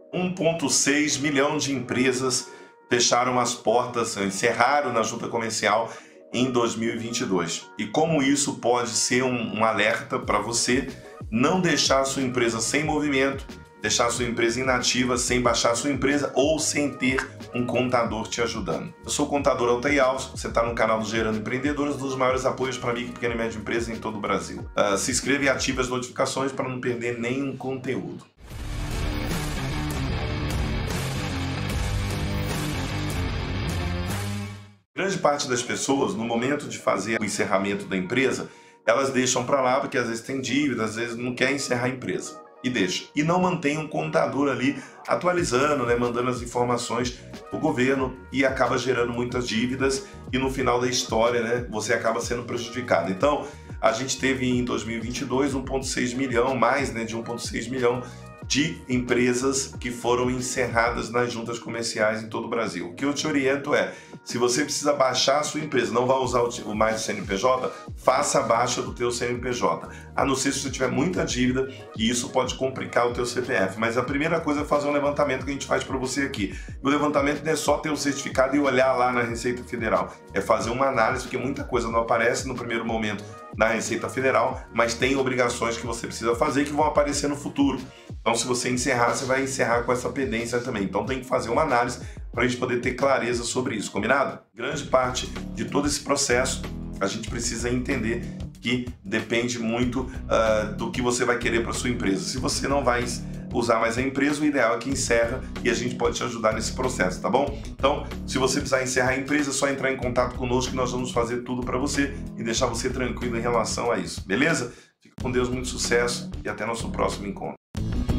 1,6 milhão de empresas fecharam as portas, encerraram na junta comercial em 2022. E como isso pode ser um alerta para você não deixar a sua empresa sem movimento, deixar a sua empresa inativa, sem baixar a sua empresa ou sem ter um contador te ajudando. Eu sou o contador Altair Alves, você está no canal do Gerando Empreendedores, um dos maiores apoios para micro, pequena e média empresa em todo o Brasil. Se inscreva e ative as notificações para não perder nenhum conteúdo. Grande parte das pessoas, no momento de fazer o encerramento da empresa, elas deixam para lá porque às vezes tem dívida, às vezes não quer encerrar a empresa. E deixa. E não mantém um contador ali atualizando, mandando as informações para o governo e acaba gerando muitas dívidas e no final da história, você acaba sendo prejudicado. Então, a gente teve em 2022 1,6 milhão, mais de 1,6 milhão de empresas que foram encerradas nas juntas comerciais em todo o Brasil. O que eu te oriento é, se você precisa baixar a sua empresa, não vai usar mais o CNPJ, faça a baixa do teu CNPJ. A não ser se você tiver muita dívida e isso pode complicar o teu CPF. Mas a primeira coisa é fazer um levantamento que a gente faz para você aqui. O levantamento não é só ter o certificado e olhar lá na Receita Federal. É fazer uma análise, porque muita coisa não aparece no primeiro momento na Receita Federal, mas tem obrigações que você precisa fazer que vão aparecer no futuro. Então, se você encerrar, você vai encerrar com essa pendência também. Então, tem que fazer uma análise para a gente poder ter clareza sobre isso, combinado? Grande parte de todo esse processo, a gente precisa entender que depende muito do que você vai querer para sua empresa. Se você não vai usar mais a empresa, o ideal é que encerra e a gente pode te ajudar nesse processo, tá bom? Então, se você precisar encerrar a empresa, é só entrar em contato conosco que nós vamos fazer tudo para você e deixar você tranquilo em relação a isso, beleza? Fica com Deus, muito sucesso e até nosso próximo encontro.